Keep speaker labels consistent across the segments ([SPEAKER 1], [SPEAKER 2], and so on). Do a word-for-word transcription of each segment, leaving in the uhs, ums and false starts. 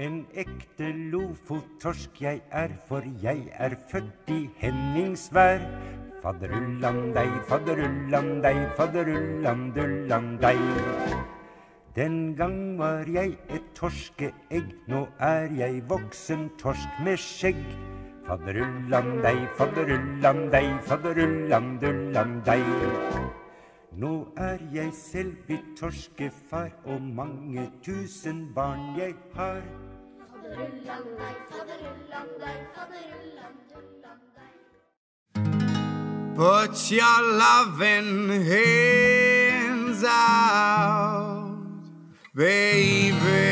[SPEAKER 1] En ekte lofottorsk jeg er, for jeg er født i Henningsvær. Fadderullan deg, fadderullan deg, fadderullan dullan deg. Den gang var jeg et torskeegg, nå er jeg voksen torsk med skjegg. Fadderullan deg, fadderullan deg, fadderullan dullan deg. Nå er jeg selv blitt torskefar, og mange tusen barn jeg har. Fadderullan deg, fadderullan deg, fadderullan dullan deg.
[SPEAKER 2] Put your loving hands out, baby.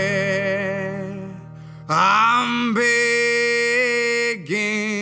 [SPEAKER 2] I'm begging.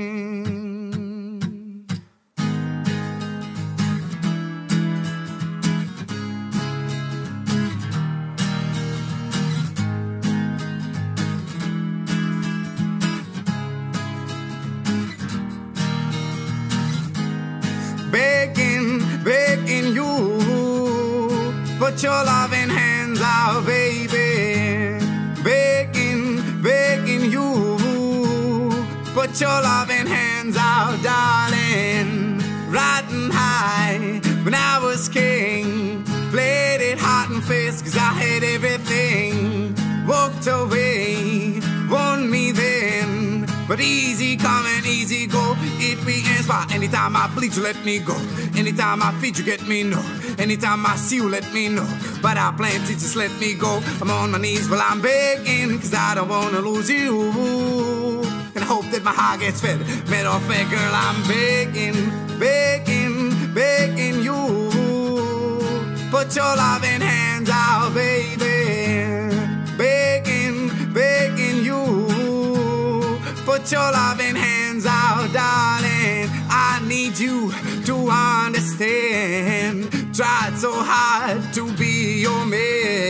[SPEAKER 2] Begging, begging you, put your loving hands out, baby. Begging, begging you, put your loving hands out, darling. Riding high when I was king, played it hot and fast cause I had everything. Walked away, won me then, but easy come and easy go. It begins by anytime I bleed you let me go. Anytime I feed you get me no. Anytime I see you let me know. But I plan to just let me go. I'm on my knees while I'm begging, cause I don't wanna lose you. And I hope that my heart gets fed. Matter of fact, girl, I'm begging, begging, begging you. Put your loving hands out, baby. Begging, begging you. Put your loving hands out, darling. I need you to understand. Tried so hard to be your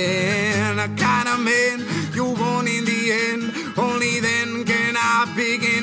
[SPEAKER 2] man, a kind of man you want in the end. Only then can I begin